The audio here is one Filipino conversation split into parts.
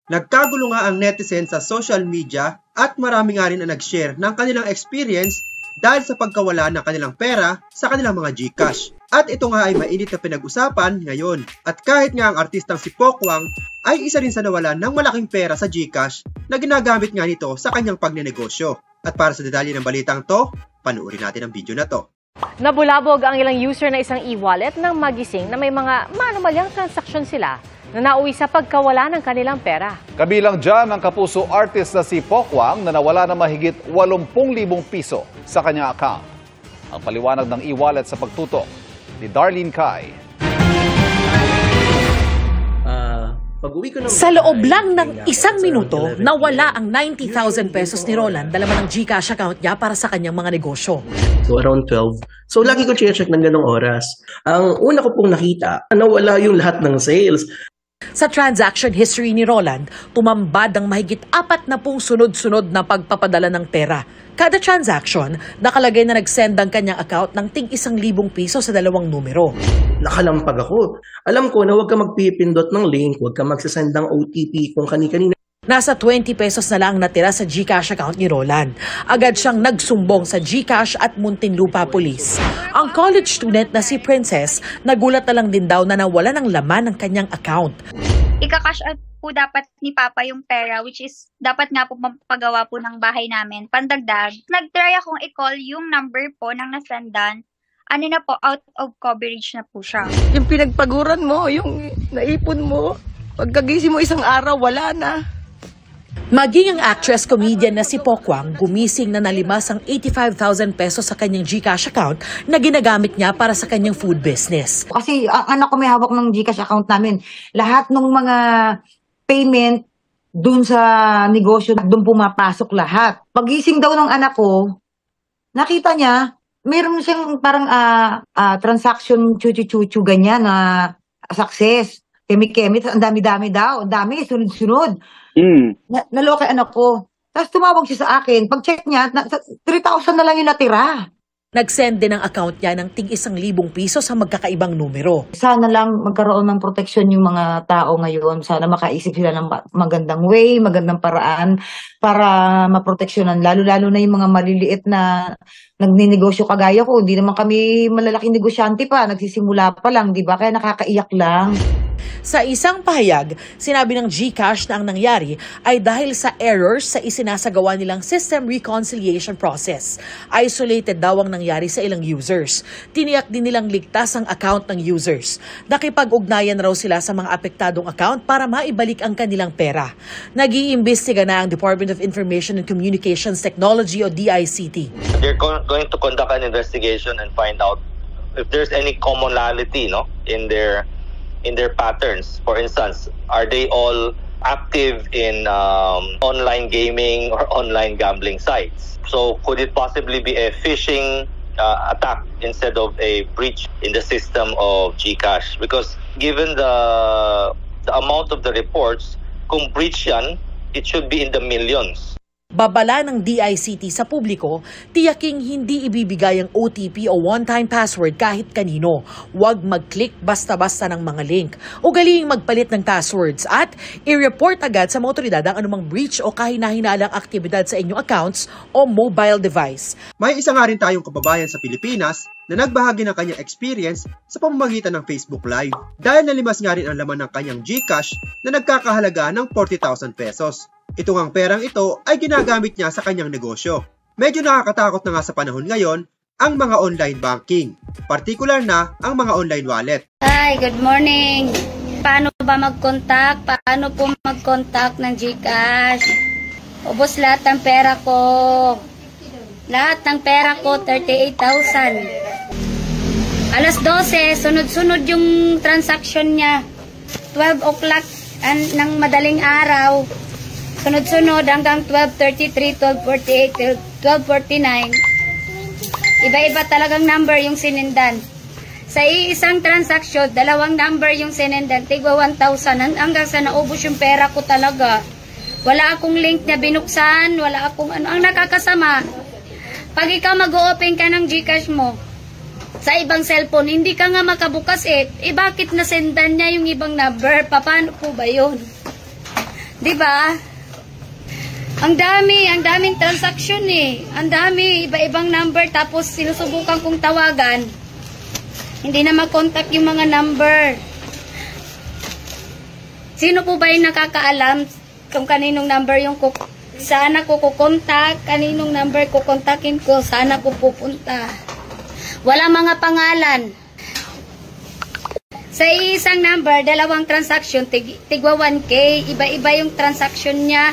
Nagkagulo nga ang netizen sa social media at marami nga rin ang nag-share ng kanilang experience dahil sa pagkawala ng kanilang pera sa kanilang mga GCash. At ito nga ay mainit na pinag-usapan ngayon. At kahit nga ang artistang si Pokwang ay isa rin sa nawalan ng malaking pera sa GCash na ginagamit nga nito sa kanyang pagnenegosyo. At para sa detalye ng balitang to, panuorin natin ang video na to. Nabulabog ang ilang user na isang e-wallet nang magising na may mga manumalyang transaksyon sila na nauwi sa pagkawala ng kanilang pera. Kabilang dyan ang kapuso artist na si Pokwang na nawala na mahigit 80,000 piso sa kanyang account. Ang paliwanag ng e-wallet sa pagtutok ni Darlene Kai. Sa loob lang ng isang minuto, nawala ang 90,000 pesos ni Roland dala ng GCash account niya para sa kanyang mga negosyo. So around 12. So lagi ko check ng ganong oras. Ang una ko pong nakita, nawala yung lahat ng sales. Sa transaction history ni Roland, tumambad ang mahigit 40 sunod-sunod na pagpapadala ng pera. Kada transaction, nakalagay na nag-send ang kanyang account ng tig 1,000 piso sa 2 numero. Nakalampag ako. Alam ko na huwag ka magpipindot ng link, huwag ka magsasend ng OTP kung kani-kanina. Nasa 20 pesos na lang natira sa GCash account ni Roland. Agad siyang nagsumbong sa GCash at Muntinlupa Police. Ang college student na si Princess, nagulat na lang din daw na nawala ng laman ng kanyang account. Ika-cash out po dapat ni Papa yung pera, which is dapat nga po mapagawa po ng bahay namin. Pandagdag, nag-try akong i-call yung number po ng nasendan. Ano na po, out of coverage na po siya. Yung pinagpaguran mo, yung naipon mo, pagkagising mo isang araw, wala na. Maging ang actress-comedian na si Pokwang, gumising na nalimas ang 85,000 pesos sa kanyang GCash account na ginagamit niya para sa kanyang food business. Kasi ang anak ko may hawak ng GCash account namin. Lahat ng mga payment dun sa negosyo, dun pumapasok lahat. Pagising daw ng anak ko, nakita niya, meron siyang parang transaction chuchu-chuchu ganyan na success. Kemi-kemi, ang dami-dami daw. Ang dami, sunod-sunod. Naloka anak ko. Tapos tumawag siya sa akin. Pag-check niya, 3,000 na lang yung natira. Nag-send din ang account niya ng tig 1,000 piso sa magkakaibang numero. Sana lang magkaroon ng proteksyon yung mga tao ngayon. Sana makaisip sila ng magandang way, magandang paraan para maproteksyonan. Lalo-lalo na yung mga maliliit na nagninegosyo kagaya ko. Hindi naman kami malalaking negosyante pa. Nagsisimula pa lang, di ba? Kaya nakakaiyak lang. Sa isang pahayag, sinabi ng GCash na ang nangyari ay dahil sa errors sa isinasagawa nilang system reconciliation process. Isolated daw ang nangyari sa ilang users. Tiniyak din nilang ligtas ang account ng users. Nakipag-ugnayan raw sila sa mga apektadong account para maibalik ang kanilang pera. Nag-iimbestiga na ang Department of Information and Communications Technology o DICT. They're going to conduct an investigation and find out if there's any commonality, in their patterns. For instance, are they all active in online gaming or online gambling sites? So could it possibly be a phishing attack instead of a breach in the system of GCash? Because given the amount of the reports, kung breach yan, it should be in the millions. Babala ng DICT sa publiko, tiyaking hindi ibibigay ang OTP o one-time password kahit kanino. Huwag mag-click basta-basta ng mga link. Ugaliing magpalit ng passwords at i-report agad sa mga otoridad ang anumang breach o kahina-hinalang aktibidad sa inyong accounts o mobile device. May isa nga rin tayong kababayan sa Pilipinas na nagbahagi ng kanyang experience sa pamamagitan ng Facebook Live dahil nalimas nga rin ang laman ng kanyang GCash na nagkakahalaga ng 40,000 pesos. Ito ngang perang ito ay ginagamit niya sa kanyang negosyo. Medyo nakakatakot na nga sa panahon ngayon ang mga online banking, partikular na ang mga online wallet. Hi, good morning! Paano ba mag-contact? Paano po mag-contact ng GCash? Ubos lahat ng pera ko. Lahat ng pera ko, 38,000. Alas 12, sunod-sunod yung transaction niya. 12 o'clock ng madaling araw. Sunod-sunod hanggang 12:33, 12:48, 12:49. Iba-iba talagang number yung sinindan. Sa iisang transaksyon, 2 number yung sinindan. Tigwa 1,000 hanggang sa naubos yung pera ko talaga. Wala akong link na binuksan, wala akong ano. Ang nakakasama, pag ikaw mag-open ka ng GCash mo, sa ibang cellphone, hindi ka nga makabukas bakit nasendan niya yung ibang number? Paano po ba yun? 'Di ba? Ang daming transaction eh. Ang dami, iba-ibang number, tapos sinusubukan kong tawagan. Hindi na makontak yung mga number. Sino po ba yung nakakaalam kung kaninong number yung saan ako kukontak, kaninong number kukontakin ko, saan ako pupunta. Wala mga pangalan. Sa isang number, 2 transaction, tigwa 1K, iba-iba yung transaction niya.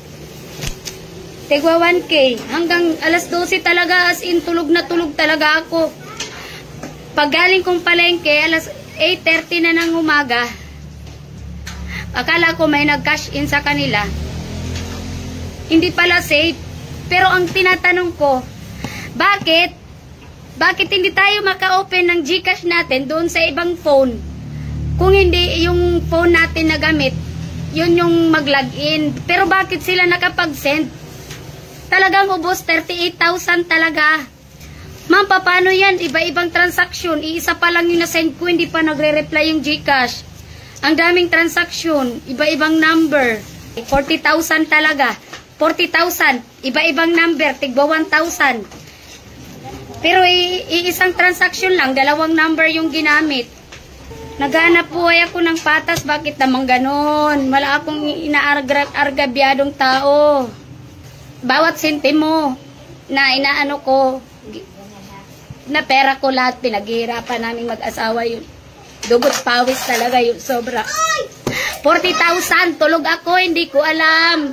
Tigwa 1K, hanggang alas 12 talaga, as in tulog na tulog talaga ako. Pag galing kong palengke, alas 8:30 na ng umaga, akala ko may nag-cash in sa kanila. Hindi pala safe. Pero ang tinatanong ko, bakit hindi tayo maka-open ng GCash natin doon sa ibang phone? Kung hindi yung phone natin na gamit, yun yung mag-login. Pero bakit sila nakapag-send? Talagang ubos, 38,000 talaga. Ma'am, paano yan? Iba-ibang transaction. Iisa pa lang yung na-send ko, hindi pa nagre-reply yung GCash. Ang daming transaction, iba-ibang number. 40,000 talaga. 40,000, iba-ibang number, tigba 1,000. Pero iisang transaction lang, 2 number yung ginamit. Naghanap buhay ako ng patas, bakit naman ganon? Wala akong inaargabyadong tao. Bawat sentimo na inaano ko, na pera ko lahat, pinaghihirapan namin mag-asawa yun. Dugot pawis talaga yun, sobra. 40,000, tulog ako, hindi ko alam.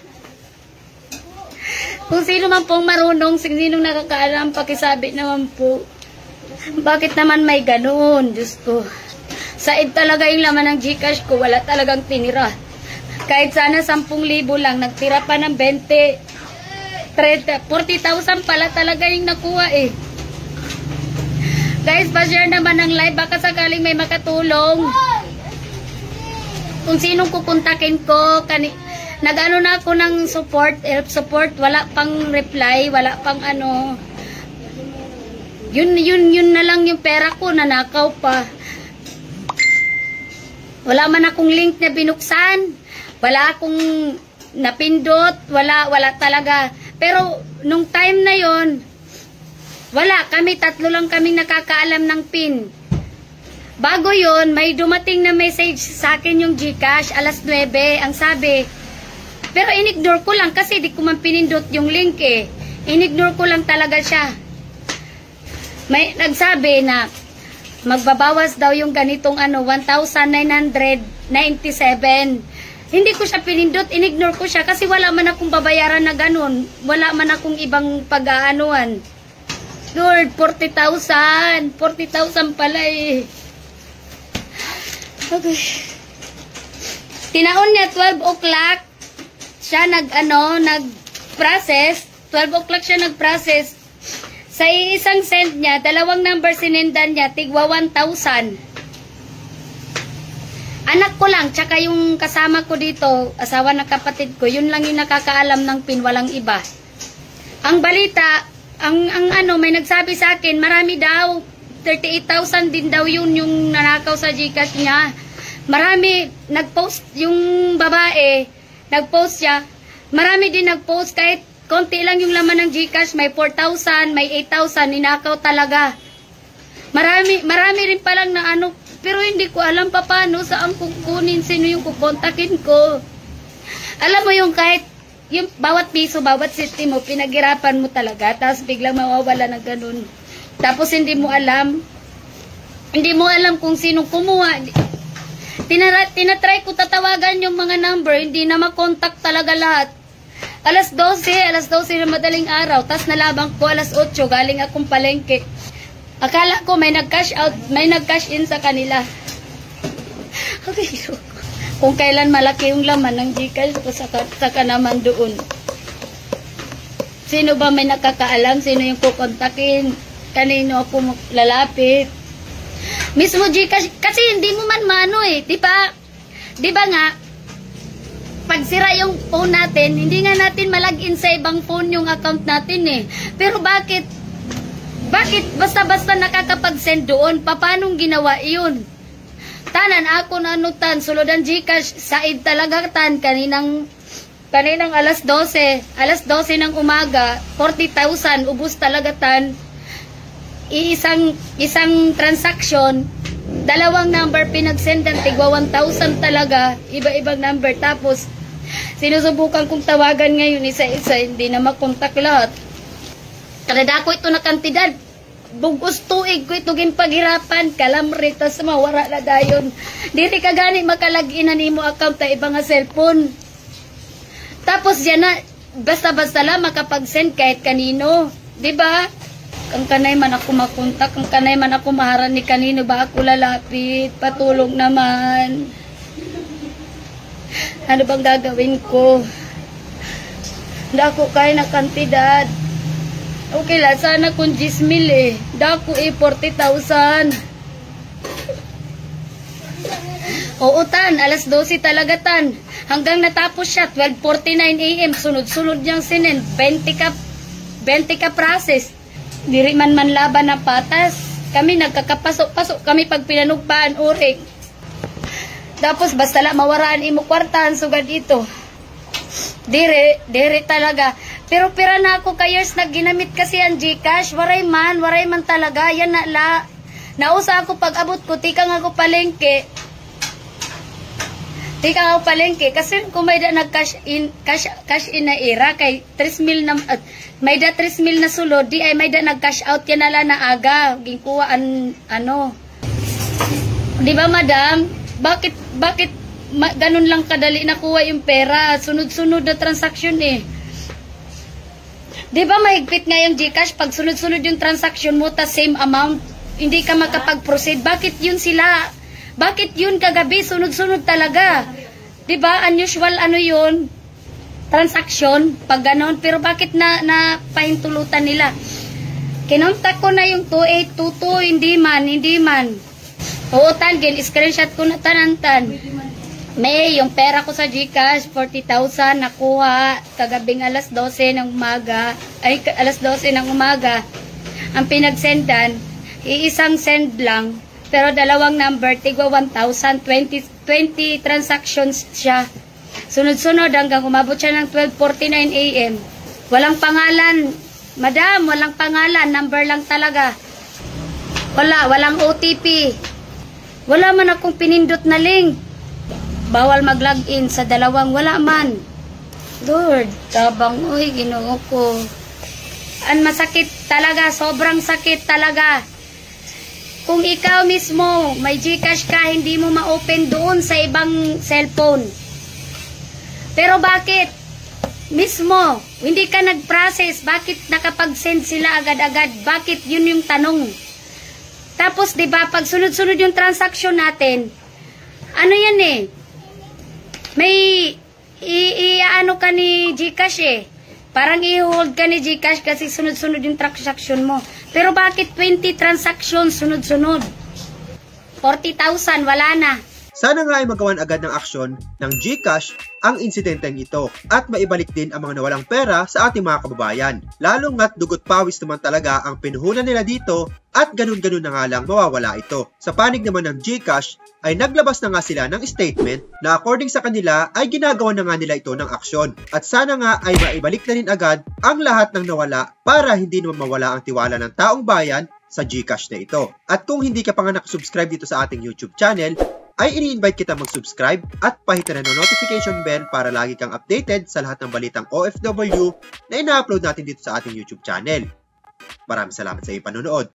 Kung sino man pong marunong, sinong nakakaalam, pakisabi naman po. Bakit naman may ganun? Diyos ko. Said talaga yung laman ng GCash ko, wala talagang tinira. Kahit sana 10,000 lang, nagtira pa ng 20, 30, 40,000 pala talaga yung nakuha eh. Guys, pa-share naman ng live, baka sakaling may makatulong. Kung sinong kukontakin ko, nag-ano na ako ng support, help support, wala pang reply, wala pang ano. Yun na lang yung pera ko, nanakaw pa. Wala man akong link na binuksan, wala akong napindot, wala talaga. Pero nung time na yon, wala, kami 3 lang kaming nakakaalam ng PIN. Bago yon, may dumating na message sa akin yung GCash, alas 9, ang sabi, pero inignore ko lang kasi di ko man pinindot yung link eh. Inignore ko lang talaga siya. May nagsabi na magbabawas daw yung ganitong 1,997. Hindi ko siya pinindot, inignore ko siya kasi wala man akong babayaran na ganun. Wala man akong ibang pag-aanuan. Lord, 40,000. 40,000 pala eh. Okay. Tinaon niya 12 o'clock. Siya nag-process. 12 o'clock siya nag-process. Sa isang send niya, 2 number sinendan niya, tigwa 1,000. Anak ko lang, tsaka yung kasama ko dito, asawa ng kapatid ko, yun lang yung nakakaalam ng PIN, walang iba. Ang balita, may nagsabi sa akin, marami daw, 38,000 din daw yun yung nanakaw sa GCash niya. Marami, nag-post yung babae, nag-post siya. Marami din nag-post, kahit konti lang yung laman ng GCash, may 4,000, may 8,000, ninakaw talaga. Marami rin palang na pero hindi ko alam pa paano, saan kukunin, sino yung kukontakin ko. Alam mo yung kahit, yung bawat piso, bawat city mo, pinaghirapan mo talaga, tapos biglang mawawala na ganun. Tapos hindi mo alam kung sinong kumuha. Tinatry ko tatawagan yung mga number, hindi na makontak talaga lahat. Alas 12 na madaling araw, tas nalabang ko alas 8, galing akong palengke. Akala ko may nag-cash out, may nag-cash in sa kanila. Okay, so, kung kailan malaki yung laman ng GCash ko, saka naman doon. Sino ba may nakakaalam, sino yung kukontakin, kanino ako lalapit. Mismo GCash, kasi hindi mo man mano eh, di ba nga, pag sira yung phone natin, hindi nga natin malagin sa ibang phone yung account natin eh. Pero bakit basta-basta nakakapag-send doon? Paanong ginawa iyon? Tanan ako nanutan, suludan Gcash, said talaga tan, kaninang alas 12 ng umaga, 40,000, ubos talaga tan. Isang transaction, dalawang number pinagsendan, tigwa 1,000 talaga, iba-ibang number. Tapos, sinusubukan kong tawagan ngayon isa-isa, hindi na makontak lahat. Kada ko ito na kantidad, bugos tuig ko ito ginpaghirapan, kalamri, tas mawara na dayon. Dili ka gani makalagin na nimo account na iba nga cellphone. Tapos yan na, basta-basta lang makapag-send kahit kanino. Diba? Ang kanay man ako makontak, ang kanay man ako maharan ni kanino ba ako lalapit, patulong naman. Ano bang gagawin ko? Hindi ako kaya na kantidad. Okay lang, sana kung 10,000 eh. Dako 40,000. Oo tan, alas 12 talaga tan. Hanggang natapos siya, 12:49 AM. Sunod-sunod niyang sinend. 20 ka process. Diri man laban na patas. Kami nagkakapasok-pasok kami pag pinanugpaan uring. Tapos basta lang mawaraan imo kwartahan sugad ito. Dire talaga. Pero pira na ako kayers na ginamit kasi ang Gcash. Waray man talaga. Yan na la. Nausa ako pag abot ko, tikang ako palengke. Kasi kung may da nag-cash in na era, kay 3,000 na, may da 3,000 na sulod, di ay may da nag-cash out yan nala na aga. Ginkuha ano. Di ba madam? Bakit ganun lang kadali nakuha yung pera? Sunod-sunod na transaction eh. Di ba mahigpit nga yung Gcash? Pag sunod-sunod yung transaction mo, ta same amount, hindi ka makapag-proceed. Bakit yun sila? Bakit yun kagabi? Sunod-sunod talaga. Di ba? Unusual ano yun? Transaction. Pag ganon. Pero bakit na pahintulutan nila? Kinontak ko na yung 2822. Hindi man. Oo, tan. Screenshot ko na tanantan. May, yung pera ko sa Gcash, 40,000 nakuha kagabing alas 12 ng umaga. Alas 12 ng umaga. Ang pinagsendan, iisang send lang. Pero dalawang number, tigwa 1,000, 20 transactions siya. Sunod-sunod hanggang umabot siya ng 12:49 AM. Walang pangalan. Madam, walang pangalan. Number lang talaga. Walang OTP. Wala man akong pinindot na link. Bawal mag-login sa dalawang, wala man. Lord, tabang, uy, Ginoo ko. Ang masakit talaga, sobrang sakit talaga. Kung ikaw mismo, may Gcash ka, hindi mo ma-open doon sa ibang cellphone. Pero bakit? Mismo, hindi ka nag-process. Bakit nakapag-send sila agad-agad? Bakit? Yun yung tanong. Tapos, di ba, pag sunod-sunod yung transaction natin, ano yan eh? May ano ka ni Gcash eh. Parang i-hold ka ni Gcash kasi sunod-sunod yung transaction mo. Pero bakit 20 transactions sunod-sunod? 40,000, wala na. Sana nga ay magawan agad ng aksyon ng Gcash ang insidenteng ito at maibalik din ang mga nawalang pera sa ating mga kababayan. Lalo nga't dugot pawis naman talaga ang pinuhunan nila dito at ganun-ganun na nga lang mawawala ito. Sa panig naman ng Gcash ay naglabas na nga sila ng statement na according sa kanila ay ginagawa na nga nila ito ng aksyon. At sana nga ay maibalik na rin agad ang lahat ng nawala para hindi naman mawala ang tiwala ng taong bayan sa Gcash na ito. At kung hindi ka pa nga nakasubscribe dito sa ating YouTube channel, ay ini-invite kita mag-subscribe at pahitan ng notification bell para lagi kang updated sa lahat ng balitang OFW na ina-upload natin dito sa ating YouTube channel. Maraming salamat sa iyong panonood.